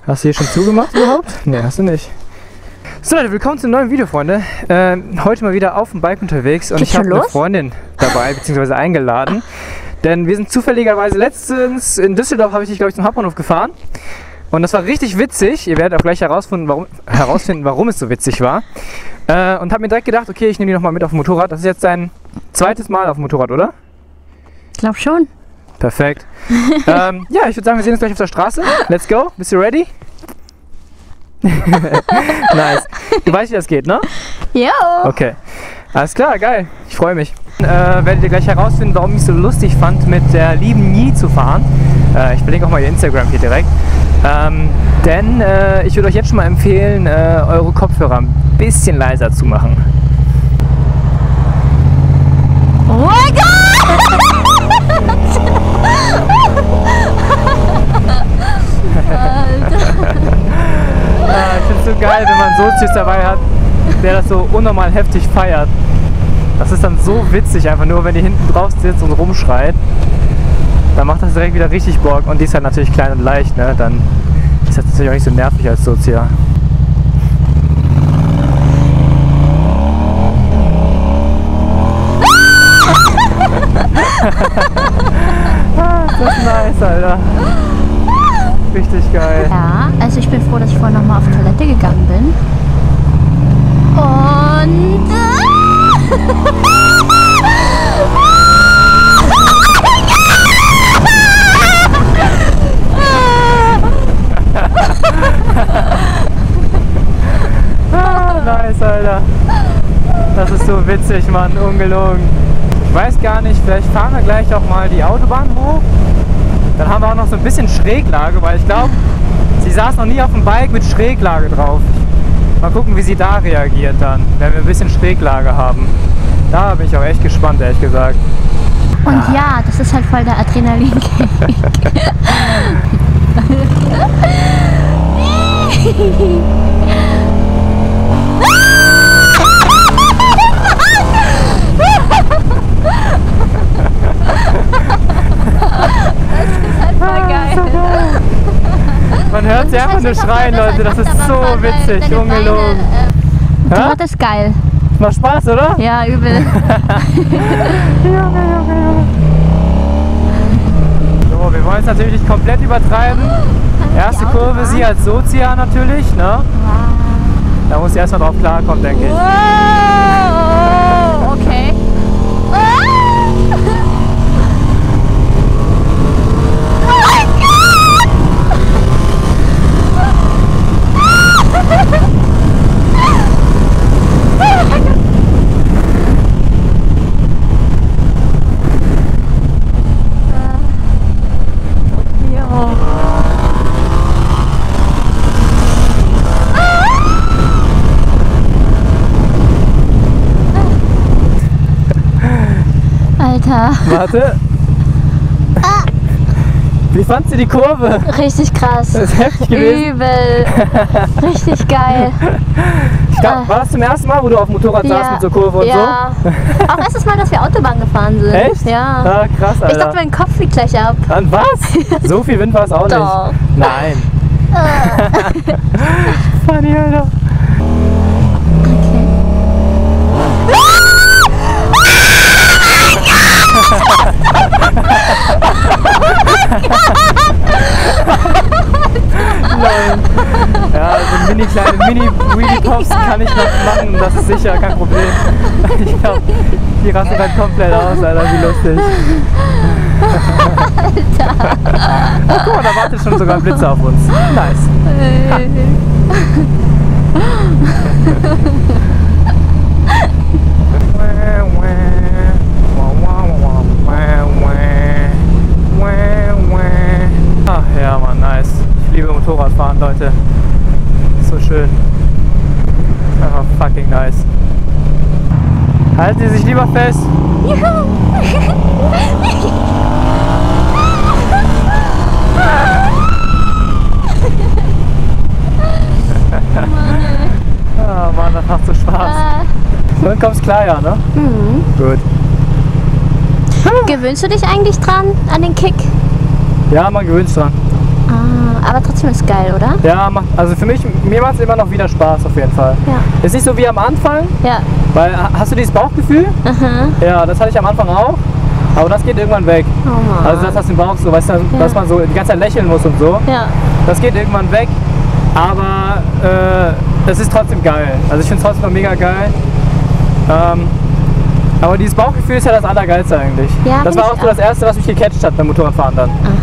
Hast du hier schon zugemacht überhaupt? Ne, hast du nicht. So Leute, willkommen zu einem neuen Video, Freunde. Heute mal wieder auf dem Bike unterwegs und ich habe eine Freundin dabei, beziehungsweise eingeladen. Denn wir sind zufälligerweise letztens in Düsseldorf, habe ich dich, glaube ich, zum Hauptbahnhof gefahren. Und das war richtig witzig. Ihr werdet auch gleich herausfinden, warum es so witzig war. Und habe mir direkt gedacht, okay, ich nehme die nochmal mit auf dem Motorrad. Das ist jetzt dein zweites Mal auf dem Motorrad, oder? Ich glaube schon. Perfekt. Ja, ich würde sagen, wir sehen uns gleich auf der Straße. Let's go. Bist du ready? Nice. Du weißt, wie das geht, ne? Jo. Okay. Alles klar, geil. Ich freue mich. Werdet ihr gleich herausfinden, warum ich es so lustig fand, mit der lieben Nie zu fahren. Ich verlinke auch mal ihr Instagram hier direkt. Denn ich würde euch jetzt schon mal empfehlen, eure Kopfhörer ein bisschen leiser zu machen. Oh mein Gott! Ich finde es so geil, wenn man Sozius dabei hat, der das so unnormal heftig feiert. Das ist dann so witzig, einfach nur, wenn die hinten drauf sitzt und rumschreit. Dann macht das direkt wieder richtig Bock und die ist halt natürlich klein und leicht, ne? Dann ist das natürlich auch nicht so nervig als Sozia. Das ist nice, Alter. Richtig geil. Ja, also ich bin froh, dass ich vorhin nochmal auf Toilette gegangen bin. Und... Nice, Alter. Das ist so witzig, Mann. Ungelogen. Ich weiß gar nicht, vielleicht fahren wir gleich auch mal die Autobahn hoch. Dann haben wir auch noch so ein bisschen Schräglage, weil ich glaube, sie saß noch nie auf dem Bike mit Schräglage drauf. Mal gucken, wie sie da reagiert dann, wenn wir ein bisschen Schräglage haben. Da bin ich auch echt gespannt, ehrlich gesagt. Und ja, das ist halt voll der Adrenalin-Kick. Man hört sie einfach nur schreien, Leute. Das ist so witzig, ungelogen. Das ist geil. Macht Spaß, oder? Ja, übel. So, wir wollen es natürlich nicht komplett übertreiben. Erste Kurve, sie als Sozia natürlich, ne? Da muss sie erstmal drauf klarkommen, denke ich. Wow, okay. Alter. Warte. Wie fandst du die Kurve? Richtig krass. Das ist heftig gewesen. Übel. Richtig geil. Ich glaub, war das zum ersten Mal, wo du auf dem Motorrad saßt mit so Kurve und so? Auch erstes Mal, dass wir Autobahn gefahren sind. Echt? Ja. Ah, krass, Alter. Ich dachte, mein Kopf fliegt gleich ab. An was? So viel Wind war es auch Doch. nicht. Nein. Funny, Alter. Okay. Nein. Ja, also kleine Mini-Wheelie-Pops kann ich noch machen, das ist sicher kein Problem. Ich glaube, die rastet halt komplett aus, Alter, wie lustig. Alter. Oh, guck mal, da wartet schon sogar ein Blitzer auf uns. Nice. Ach ja, Mann, nice. Ich liebe Motorradfahren, Leute. So schön. Einfach fucking nice. Halten Sie sich lieber fest. Juhu. Ah, Mann, das macht so Spaß. So, dann kommst klar, ja, ne? Mhm. Gut. Gewöhnst du dich eigentlich dran, an den Kick? Ja, man gewöhnt sich dran. Ah, aber trotzdem ist geil, oder? Ja, also für mich, mir macht es immer noch wieder Spaß auf jeden Fall. Ja. Ist nicht so wie am Anfang, ja. Weil, hast du dieses Bauchgefühl? Ja, das hatte ich am Anfang auch, aber das geht irgendwann weg. Oh Mann. Also das, was im Bauch so, weißt du, dass man so die ganze Zeit lächeln muss und so, das geht irgendwann weg, aber es ist trotzdem geil. Also ich finde es trotzdem noch mega geil. Aber dieses Bauchgefühl ist ja das Allergeilste eigentlich. Ja, das war auch so das Erste, was mich gecatcht hat beim Motorradfahren dann.